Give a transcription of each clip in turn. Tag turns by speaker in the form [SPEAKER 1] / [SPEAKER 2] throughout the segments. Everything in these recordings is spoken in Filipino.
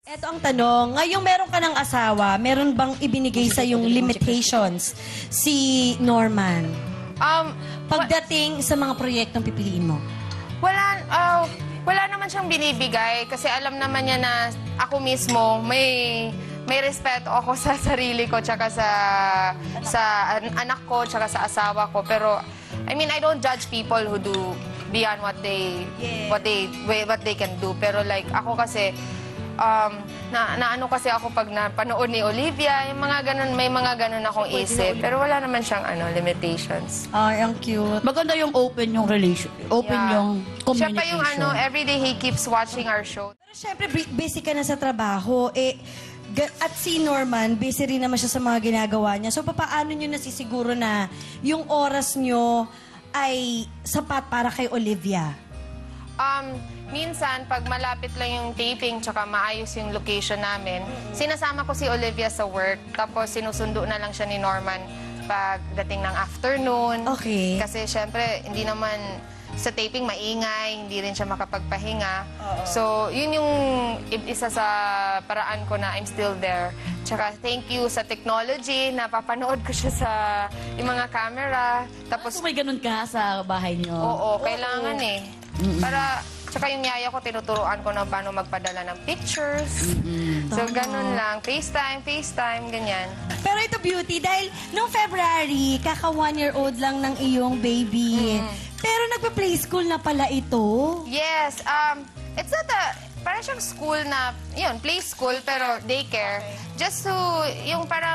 [SPEAKER 1] Eto ang tanong, ngayong meron ka ng asawa, meron bang ibinigay sa yung limitations si Norman? Pagdating sa mga proyektong pipiliin mo?
[SPEAKER 2] Wala naman siyang binibigay kasi alam naman niya na ako mismo may respeto ako sa sarili ko tsaka sa anak ko tsaka sa asawa ko. Pero I mean, I don't judge people who do beyond what they can do. Pero like ako kasi ano kasi ako pag napanood ni Olivia, yung mga ganun, may mga ganun akong isip. Pero wala naman siyang limitations.
[SPEAKER 1] Ay, ang cute.
[SPEAKER 3] Maganda yung open yung relation, open yung communication.
[SPEAKER 2] Siya pa yung everyday he keeps watching our show.
[SPEAKER 1] Pero syempre, busy ka na sa trabaho. At si Norman, busy rin naman siya sa mga ginagawa niya. So, paano nyo nasisiguro na yung oras nyo ay sapat para kay Olivia?
[SPEAKER 2] Minsan, pag malapit lang yung taping tsaka maayos yung location namin, sinasama ko si Olivia sa work, tapos sinusundo na lang siya ni Norman pagdating ng afternoon.
[SPEAKER 1] Okay.
[SPEAKER 2] Kasi syempre, hindi naman sa taping maingay, hindi rin siya makapagpahinga. So, yun yung isa sa paraan ko na I'm still there. Tsaka thank you sa technology, napapanood ko siya sa yung mga camera. Tapos,
[SPEAKER 3] may ganun ka sa bahay niyo?
[SPEAKER 2] Oo, kailangan eh. Para, tsaka yung yaya ko, tinuturuan ko na paano magpadala ng pictures. So, ganun lang. FaceTime, ganyan.
[SPEAKER 1] Pero ito, Beauty, dahil noong February, kaka 1-year-old lang ng iyong baby. Pero nagpa-play school na pala ito.
[SPEAKER 2] Yes. It's not parang siyang school na, yun, play school, pero daycare. Just to, yung para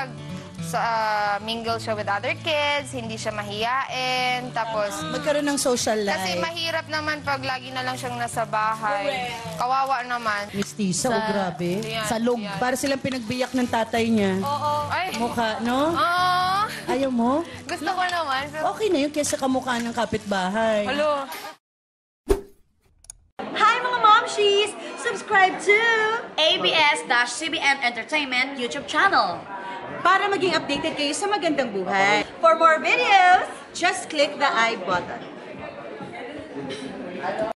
[SPEAKER 2] mingle siya with other kids, hindi siya mahiyain, tapos
[SPEAKER 1] Magkaroon ng social life.
[SPEAKER 2] kasi mahirap naman pag lagi na lang siyang nasa bahay. Kawawa naman.
[SPEAKER 4] Mistisa, grabe.
[SPEAKER 2] Yan,
[SPEAKER 4] Sa loob.
[SPEAKER 2] yan.
[SPEAKER 4] Para silang pinagbiyak ng tatay niya.
[SPEAKER 2] Oo. Ay.
[SPEAKER 4] Mukha, no?
[SPEAKER 2] Oo.
[SPEAKER 4] Ayaw mo?
[SPEAKER 2] Gusto ko naman. Pero,
[SPEAKER 4] Okay na yun kaysa kamukha ng kapitbahay.
[SPEAKER 2] halo.
[SPEAKER 5] Hi mga momshies! Subscribe to ABS-CBN Entertainment YouTube channel para maging updated kayo sa Magandang Buhay. For more videos, just click the I button.